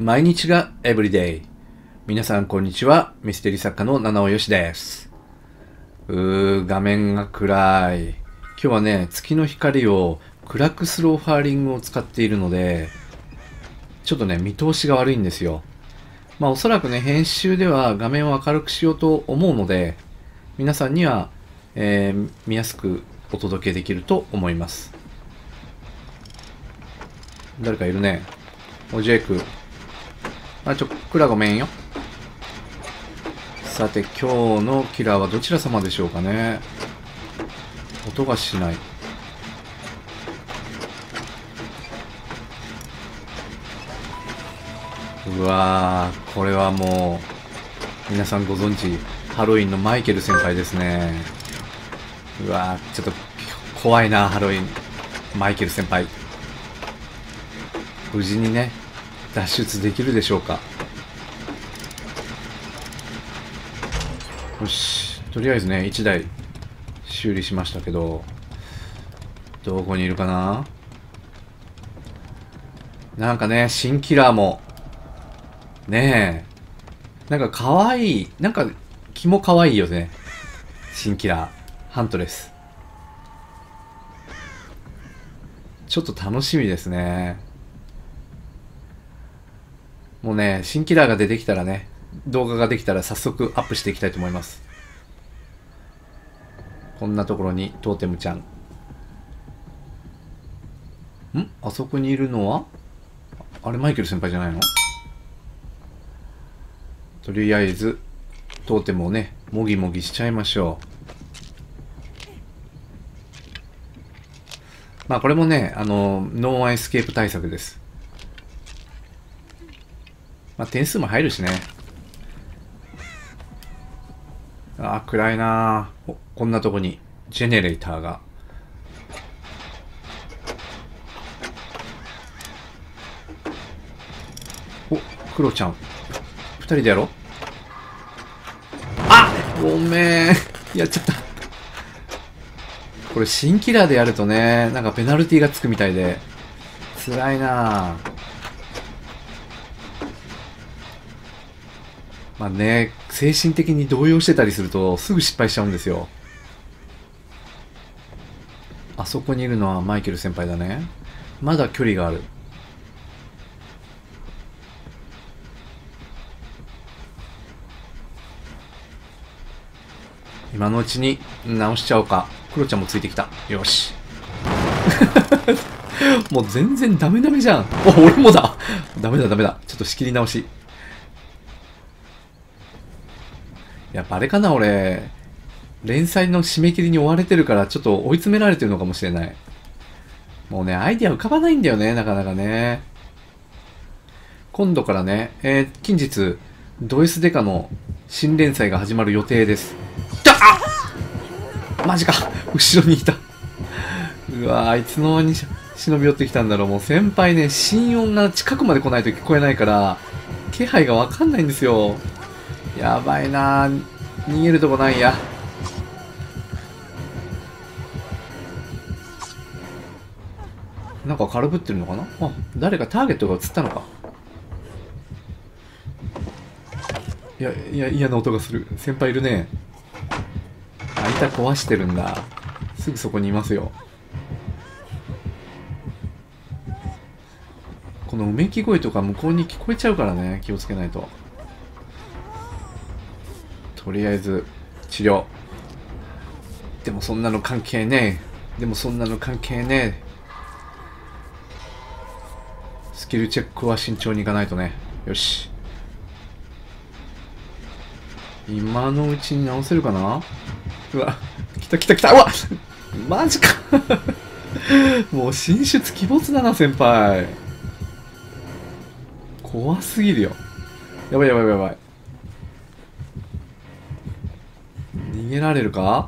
毎日がエブリデイ。皆さんこんにちは。ミステリー作家の七尾よしです。画面が暗い。今日はね、月の光をクラックスローファーリングを使っているので、ちょっとね、見通しが悪いんですよ。おそらくね、編集では画面を明るくしようと思うので、皆さんには、見やすくお届けできると思います。誰かいるね。おジェイク。クラごめんよ。さて、今日のキラーはどちら様でしょうかね。音がしない。うわー、これはもう、皆さんご存知、ハロウィンのマイケル先輩ですね。うわー、ちょっと怖いな、ハロウィン。マイケル先輩。無事にね、脱出できるでしょうか。よし、とりあえずね、1台修理しましたけど、どこにいるかな。なんかね、新キラーも、ねえ、なんか可愛い、なんか気も可愛いよね。新キラー、ハントレス。ちょっと楽しみですね。もうね、新キラーが出てきたらね、動画ができたら早速アップしていきたいと思います。こんなところにトーテムちゃん。あそこにいるのはあれマイケル先輩じゃないの？とりあえずトーテムをね、もぎもぎしちゃいましょう。これもね、ノーワンエスケープ対策です。点数も入るしね。暗いなぁ。こんなとこにジェネレーターが。クロちゃん。2人でやろう。ごめん。やっちゃった。これ新キラーでやるとね、なんかペナルティがつくみたいで、辛いなぁ。ね、精神的に動揺してたりするとすぐ失敗しちゃうんですよ。あそこにいるのはマイケル先輩だね。まだ距離がある。今のうちに直しちゃおうか。クロちゃんもついてきた。よし。もう全然ダメダメじゃん。俺もだ。ダメだダメだ。ちょっと仕切り直し。やっぱあれかな、俺。連載の締め切りに追われてるからちょっと追い詰められてるのかもしれない。もうね、アイディア浮かばないんだよね、なかなかね。今度からね、近日、ド S デカの新連載が始まる予定です。マジか、後ろにいた。うわぁ、あいつの間に忍び寄ってきたんだろう。もう先輩ね、心音が近くまで来ないと聞こえないから、気配がわかんないんですよ。やばいなぁ。逃げるとこないや。なんか軽ぶってるのかな。誰かターゲットが映ったのか。いや、嫌な音がする。先輩いるね。板壊してるんだ。すぐそこにいますよ。このうめき声とか向こうに聞こえちゃうからね。気をつけないと。とりあえず治療。でもそんなの関係ねえ。でもそんなの関係ねえ。スキルチェックは慎重にいかないとね。よし。今のうちに直せるかな。うわ、来た来た来た。うわマジか。もう進出鬼没だな、先輩。怖すぎるよ。やばいやばいやばい。逃げられるか。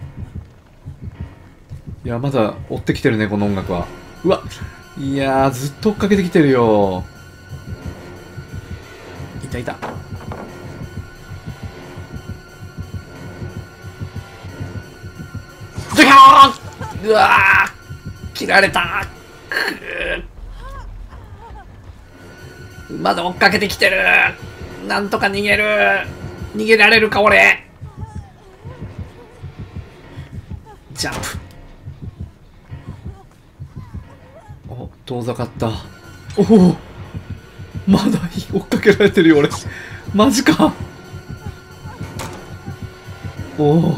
いや、まだ追ってきてるね、この音楽は。うわ、いやー、ずっと追っかけてきてるよ。いたいた。うわー、切られた。 まだ追っかけてきてる。なんとか逃げる。逃げられるか、俺。ジャンプ。お、遠ざかった。おお、まだ追っかけられてるよ、俺。マジか。おお。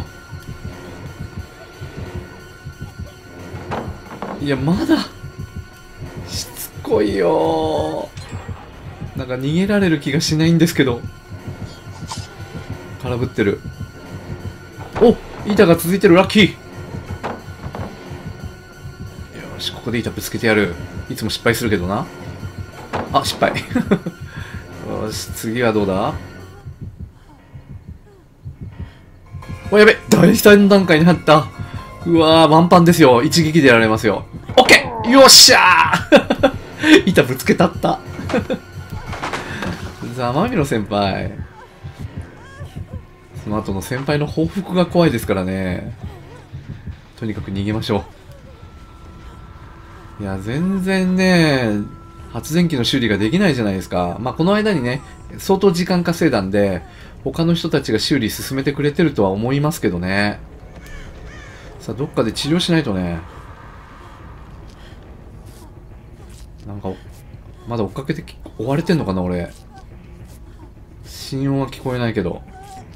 いや、まだ。しつこいよー。なんか逃げられる気がしないんですけど。空振ってる。お、板が続いてる。ラッキー。よし、ここで板ぶつけてやる。いつも失敗するけどな。あ、失敗。よし、次はどうだ。お、やべ、第3段階になった。うわー、ワンパンですよ。一撃でやられますよ。オッケー、よっしゃー。板ぶつけたった。ざまみろ先輩。その後の先輩の報復が怖いですからね。とにかく逃げましょう。いや、全然ね、発電機の修理ができないじゃないですか。まあ、この間にね、相当時間稼いだんで、他の人たちが修理進めてくれてるとは思いますけどね。さあ、どっかで治療しないとね。なんか、まだ追っかけて追われてんのかな、俺。心音は聞こえないけど。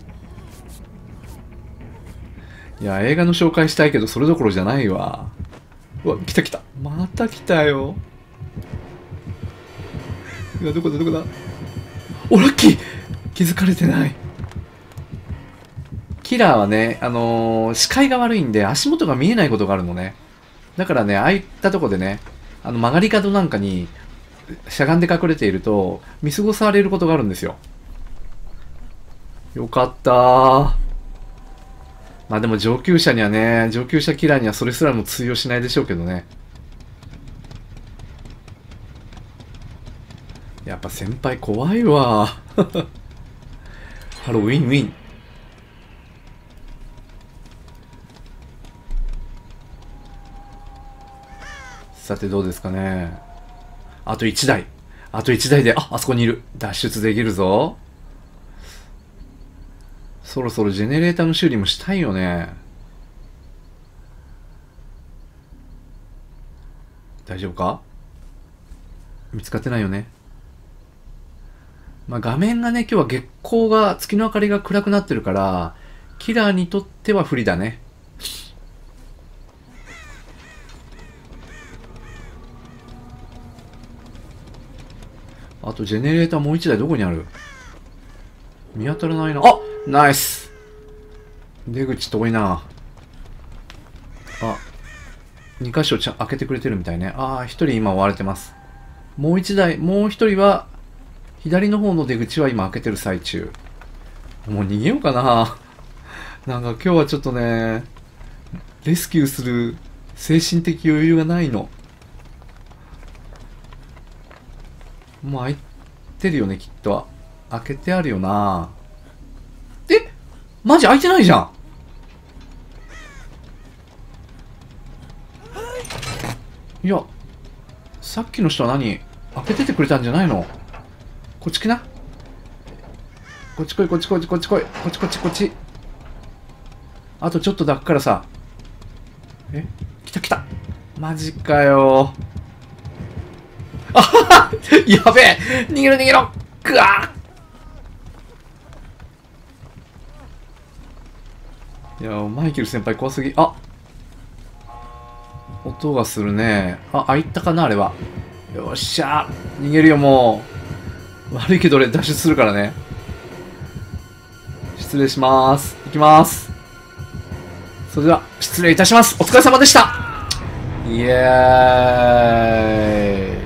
いや、映画の紹介したいけど、それどころじゃないわ。うわ、来た来た。また来たよ。いや、どこだどこだ。お、ラッキー。気づかれてない。キラーはね、視界が悪いんで、足元が見えないことがあるのね。だからね、ああいったとこでね、曲がり角なんかに、しゃがんで隠れていると、見過ごされることがあるんですよ。よかったー。まあでも上級者にはね、上級者キラーにはそれすらも通用しないでしょうけどね。やっぱ先輩怖いわ。ハロー、ウィンウィン。さてどうですかね。あと1台。あと1台で、あそこにいる。脱出できるぞ。そろそろジェネレーターの修理もしたいよね。大丈夫か？見つかってないよね。まあ、画面がね、今日は月光が、月の明かりが暗くなってるから、キラーにとっては不利だね。あと、ジェネレーターもう1台どこにある？見当たらないな。あ、ナイス。出口遠いな。あ、2箇所開けてくれてるみたいね。ああ、1人今追われてます。もう1台、もう1人は、左の方の出口は今開けてる最中。もう逃げようかな。なんか今日はちょっとね、レスキューする精神的余裕がないの。もう開いてるよね、きっと。開けてあるよな。え？マジ開いてないじゃん。いや、さっきの人は何？開けててくれたんじゃないの？こっち来な。こっち来い、こっち来い、こっち来い。こっちこっちこっち。あとちょっとだからさ。え？来た来た。マジかよ。あははやべえ逃げろ逃げろくわいやマイケル先輩怖すぎ。あ、音がするね。あ、開いたかなあれは。よっしゃ逃げるよもう。悪いけど俺脱出するからね。失礼します。行きます。それでは失礼いたします。お疲れ様でした。イエー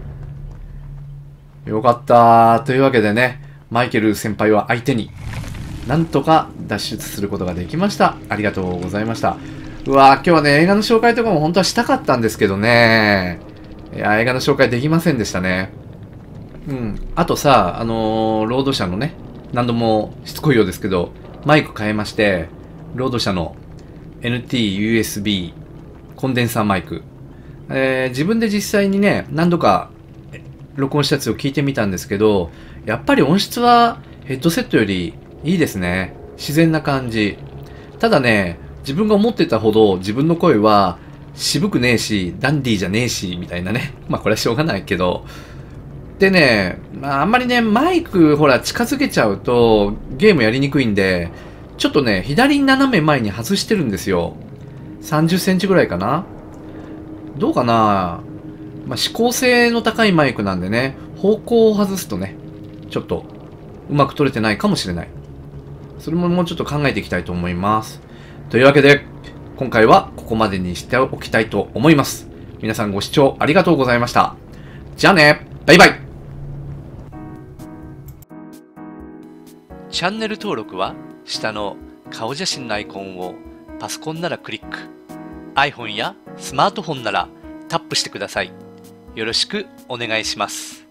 イ。よかったー。というわけでね、マイケル先輩は相手になんとか脱出することができました。ありがとうございました。うわー、今日はね、映画の紹介とかも本当はしたかったんですけどね。いや、映画の紹介できませんでしたね。うん。あとさ、ロード社のね、何度もしつこいようですけど、マイク変えまして、ロード社の NT-USB コンデンサーマイク。自分で実際にね、何度か録音したやつを聞いてみたんですけど、やっぱり音質はヘッドセットよりいいですね。自然な感じ。ただね、自分が思ってたほど自分の声は渋くねえし、ダンディーじゃねえし、みたいなね。まあこれはしょうがないけど。でね、まああんまりね、マイクほら近づけちゃうとゲームやりにくいんで、ちょっとね、左斜め前に外してるんですよ。30センチぐらいかな。どうかな。まあ、指向性の高いマイクなんでね、方向を外すとね、ちょっとうまく撮れてないかもしれない。それももうちょっと考えていきたいと思います。というわけで、今回はここまでにしておきたいと思います。皆さんご視聴ありがとうございました。じゃあね、バイバイ。チャンネル登録は下の顔写真のアイコンをパソコンならクリック、iPhone やスマートフォンならタップしてください。よろしくお願いします。